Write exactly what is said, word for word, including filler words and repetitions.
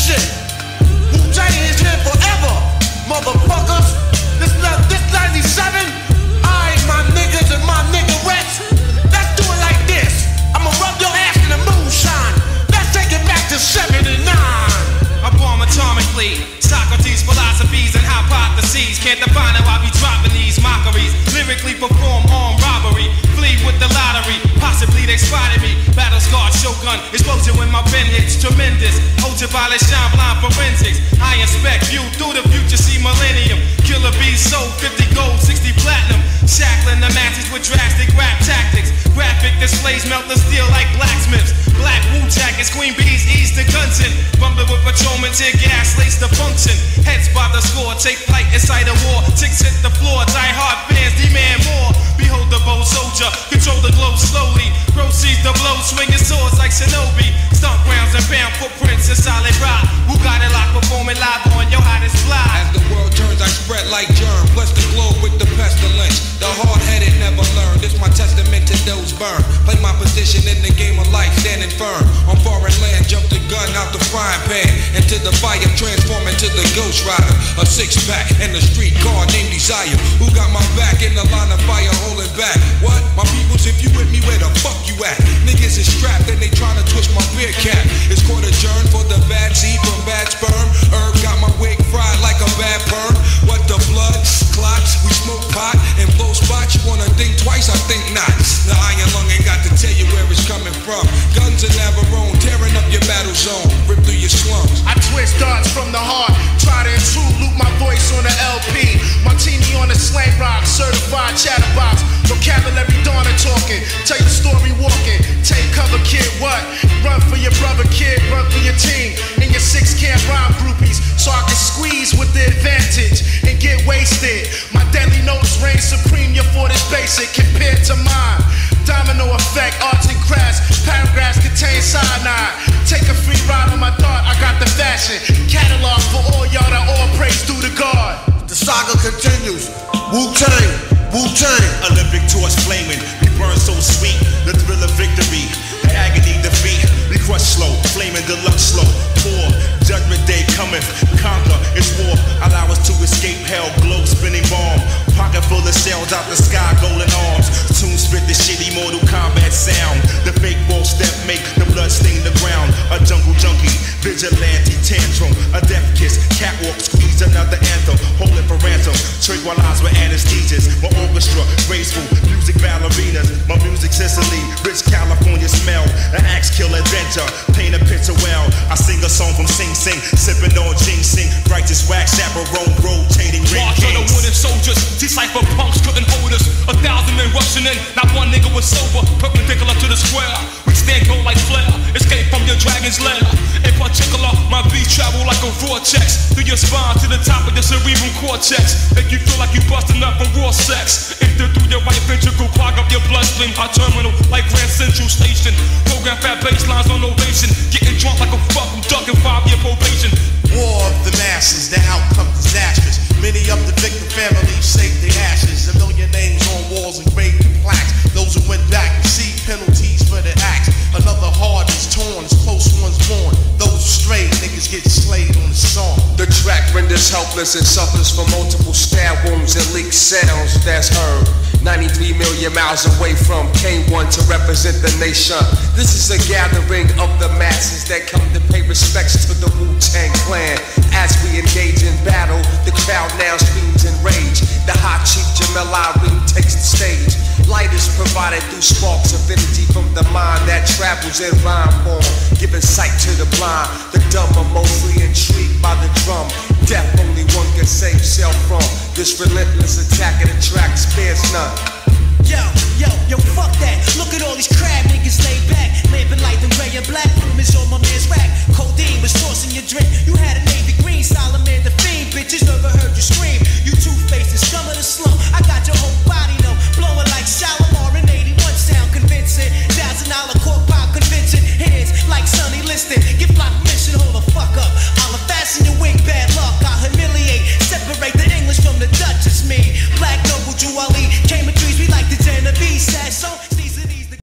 shit. Wu-Tang is here forever, motherfuckers. This, this ninety-seven, I, my niggas and my niggerettes. Let's do it like this. I'ma rub your ass in the moonshine. Let's take it back to seventy-nine. I bomb atomically. Socrates' philosophies and hypotheses. Can't define how I be dropping these mockeries. Lyrically perform armed robbery. Flee with the lottery. Possibly they spotted me. Battle scarred shogun. Explosion when my pen hits. Tremendous. Ultra violet shine blind forensics. I inspect view through the future. See millennium. Killer bees sold fifty gold, sixty platinum. Shackling the masses with drastic rap tactics. Graphic displays melt the steel like blacksmiths. Black Wu jackets, queen bees ease the guns in. Bumping with patrolmen, tear gas, lace the function. Heads by the score, take flight inside a war. Chicks hit the floor, die hard fans demand more. Behold the bold soldier, control the glow slowly. Proceeds the blow, swinging swords like shinobi. Stomp grounds and bam footprints in solid rock. Who got it locked, performing live on your hottest fly. As the world turns, I spread like germ. Bless the globe with the pestilence. The hard-headed never learn. This my testament to those burn. Play my position in the game of life, standing firm. On foreign land, jump the gun out the frying pan. Into the fire, transform into the Ghost Rider. A six-pack and a street car named Desire. Who got my back in the line of fire, holding back? What? My peoples, if you with me, where the fuck you at? Niggas is strapped and they tryna twist my beer cap. It's court adjourned for the bad seed from bad sperm. Herb got my wig fried like a bad perm. What the blood clots? We smoke pot and blow spots. You wanna think twice? I think not. The iron lung ain't got to tell you where it's coming from. Guns in Navarone, tearing up your battle zone. Rip through your slums. I twist darts from the heart. Try to intrude, loop my voice on the L P. Martini on the slang rock, certified chatterbox. Vocabulary dawn and talking. Tell your story walking. Take cover, kid, what? Run for your brother, kid. Run for your team. And your six camp rhyme groupies. So I can squeeze with the advantage and get wasted. My deadly notes reign supreme. Your fort is basic compared to mine. Domino effect, arts and crafts. Paragraphs contain cyanide. Take a free ride on my thought. I got the fashion. Catalog for all y'all that all praise due to God. The saga continues. Wu-Tang, Wu-Tang. Olympic torch flaming. We burn so sweet. The thrill of victory. The agony defeat. We crush slow. Flaming deluxe slow. Poor. Judgment day cometh. Conquer. It's war. Allow us to escape hell. Glow spinning bomb. Pocket full of shells out the sky. Golden arms. Tune spit the shitty Mortal Kombat sound. The fake ball step make the blood sting the ground. A jungle junkie. Vigilante tantrum. A death kiss. Catwalk squeeze another anthem. Hold it for ransom. Tranquilize with anesthesias. My orchestra. Graceful. Music ballerinas. My music Sicily. Rich California smell. An axe kill adventure. Paint a picture well. I sing a song from Sing Sing. Sipping on ginseng. Righteous wax. Chaperone. Rotating ring March of the wooden soldiers. Decipher punks couldn't hold us. A thousand men rushing in. Not one nigga was sober. Perpendicular to the square. We stand cold like flare. Escape from your dragon's lair. In particular, my beats travel like a vortex. Through your spine to the top of the cerebral cortex. Make you feel like you busting up from raw sex. Enter through your right ventricle. Clog up your bloodstream. Hot terminal like Grand Central Station. Program fat baselines on ovation. Getting drunk like a fuck. I'm ducking five year probation. War of the masses, the outcome disastrous. Many of the victim families saved their ashes. A million names on walls engraved in plaques. Those who went back received penalties for their acts. Another heart is torn, as close ones born. Those stray niggas get slayed on the song. The track renders helpless and suffers from multiple stab wounds and leaked sounds that's heard. ninety-three million miles away from K one to represent the nation. This is a gathering of the masses that come to pay respects to the Wu-Tang Clan. As we engage in battle, the crowd now screams in rage. The hot chief Jamel Irene takes the stage. Light is provided through sparks of energy from the mind that travels in rhyme form, giving sight to the blind. The dumb are mostly intrigued by the drum. Death only one can save self from. This relentless attack of the track spares none. Yo.